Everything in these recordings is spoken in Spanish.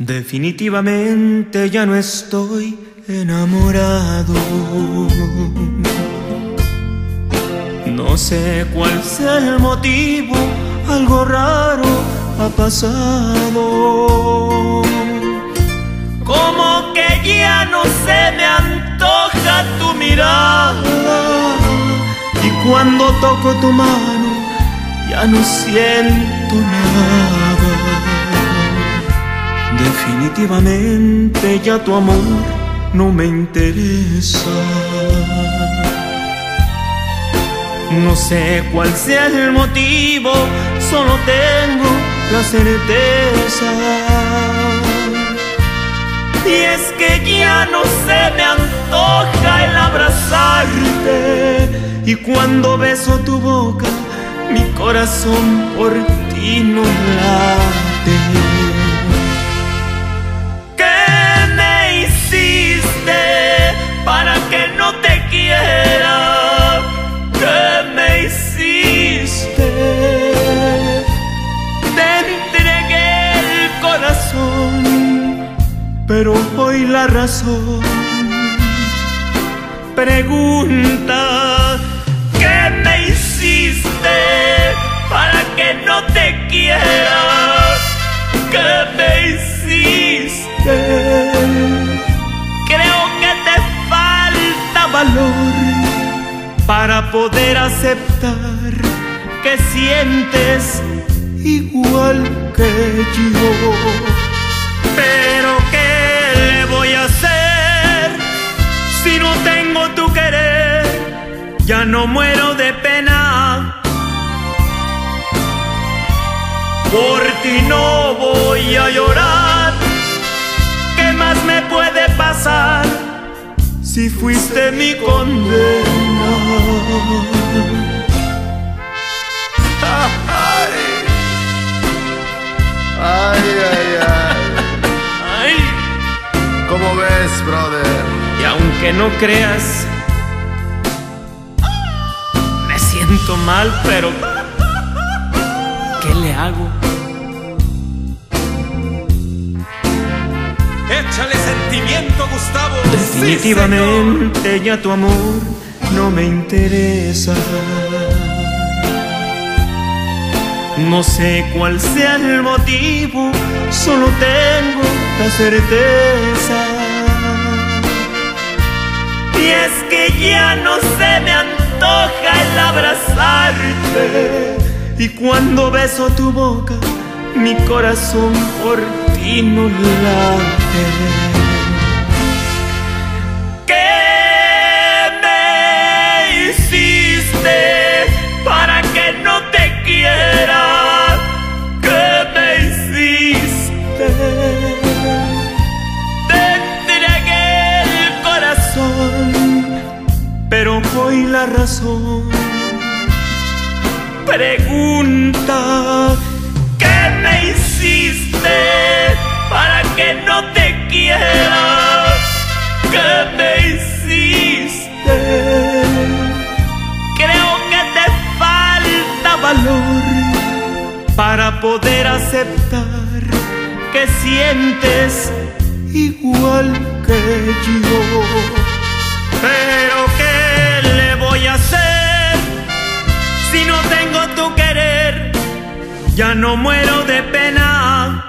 Definitivamente ya no estoy enamorado. No sé cuál sea el motivo, algo raro ha pasado. Como que ya no se me antoja tu mirada, y cuando toco tu mano ya no siento nada. Definitivamente ya tu amor no me interesa. No sé cuál sea el motivo, solo tengo la certeza. Y es que ya no se me antoja el abrazarte, y cuando beso tu boca, mi corazón por ti no late. Para que no te quiera, ¿qué me hiciste? Te entregué el corazón, pero hoy la razón pregunta: ¿qué me hiciste para que no te quiera? ¿Qué me hiciste? Valor para poder aceptar que sientes igual que yo. Pero ¿qué le voy a hacer si no tengo tu querer? Ya no muero de pena, por ti no voy a llorar. ¿Qué más me puede pasar si fuiste mi condena? Ay, ay, ay. Ay. ¿Cómo ves, brother? Y aunque no creas, me siento mal, pero ¿qué le hago? Échale sentimiento, Gustavo. Definitivamente sí, ya tu amor no me interesa. No sé cuál sea el motivo, solo tengo la certeza. Y es que ya no se me antoja el abrazarte, y cuando beso tu boca, mi corazón por ti no late. ¿Qué me hiciste para que no te quiera? ¿Qué me hiciste? Te entregué el corazón, pero hoy la razón pregunta: ¿qué me hiciste para que no te quiera? ¿Qué me hiciste? Creo que te falta valor para poder aceptar que sientes igual que yo. Pero ¿qué le voy a hacer si no tengo tu querer? Ya no muero de pena,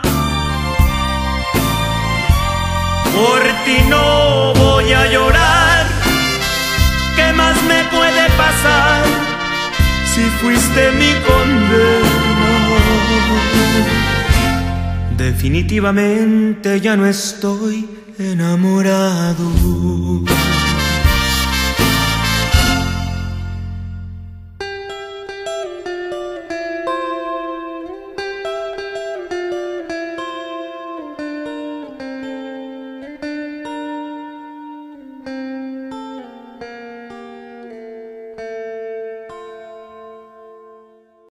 por ti no voy a llorar. ¿Qué más me puede pasar si fuiste mi condena? Definitivamente ya no estoy enamorado.